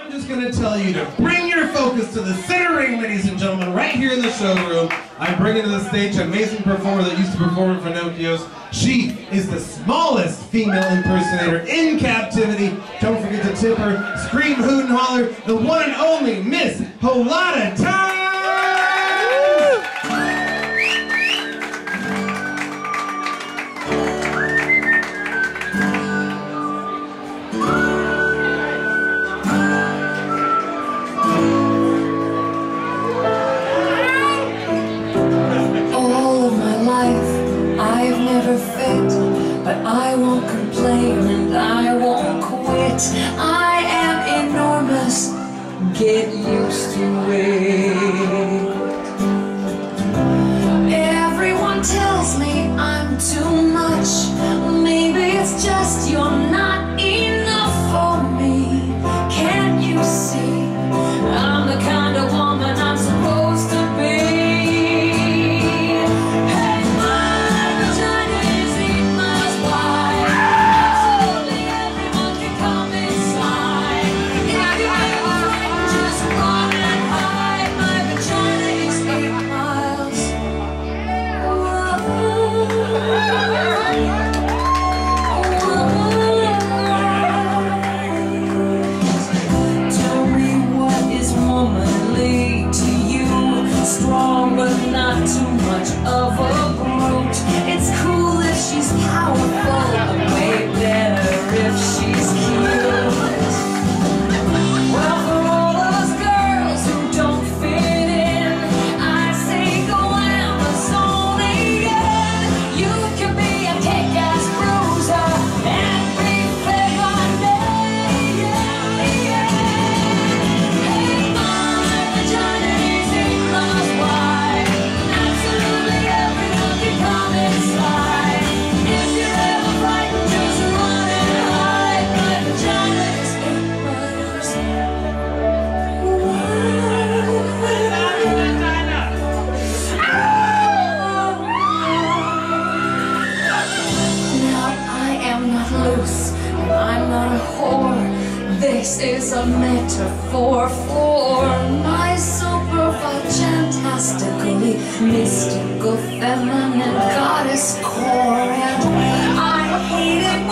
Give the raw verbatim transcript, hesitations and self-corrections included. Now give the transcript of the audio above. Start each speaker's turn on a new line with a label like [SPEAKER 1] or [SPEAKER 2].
[SPEAKER 1] I'm just going to tell you to bring your focus to the center ring, ladies and gentlemen, right here in the showroom. I bring into the stage an amazing performer that used to perform in Pinocchio's. She is the smallest female impersonator in captivity. Don't forget to tip her, scream, hoot, and holler, the one and only Miss Holotta Tymes!
[SPEAKER 2] I've never fit, but I won't complain and I won't quit. I am enormous, get used to it. Everyone tells me I'm too much. Maybe it's just you're not enough for me. Can't you see I'm the kind of woman I'm supposed to be? Too much of a brute. It's cool if she's powerful, but way better if she's cute. Well, for all those girls who don't fit in, I say go Amazonian. You can be a kick-ass bruiser and be fake-on-day. Hey, my vagina is eight miles wide. I'm not a whore. This is a metaphor for my super fantastically mystical feminine goddess core, and I hate it.